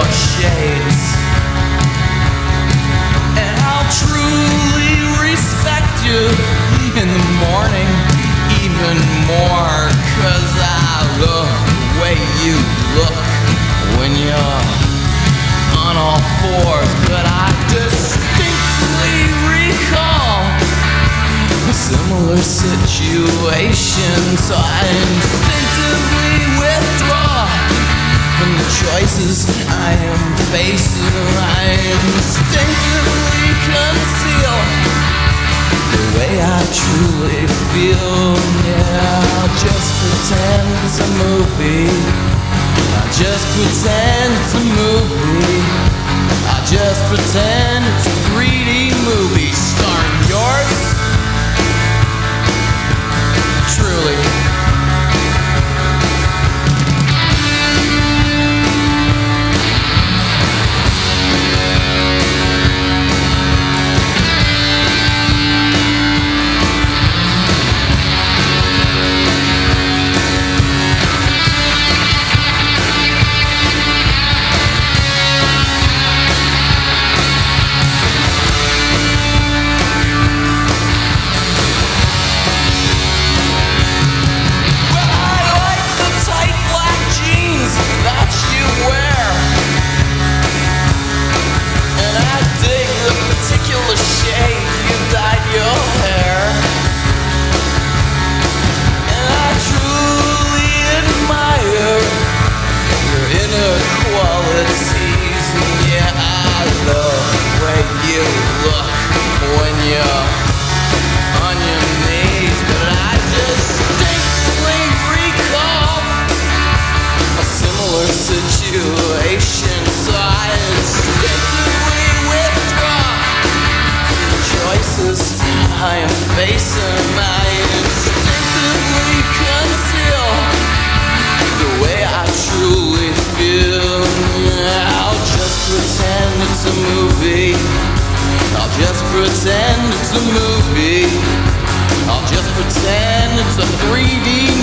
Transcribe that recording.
your shades. And I'll truly respect you in the morning even more, 'cause I love the way you look when you're on all fours. But I distinctly recall a similar situation, so I instinctively withdraw from the choices I am facing. I instinctively conceal the way I truly feel. Yeah, I'll just pretend it's a movie. I'll just pretend it's a movie. I'll just pretend it's a 3D movie starring yours truly. Situation, so I instinctively withdraw from the choices I am facing. I instinctively conceal the way I truly feel. I'll just pretend it's a movie. I'll just pretend it's a movie. I'll just pretend it's a 3D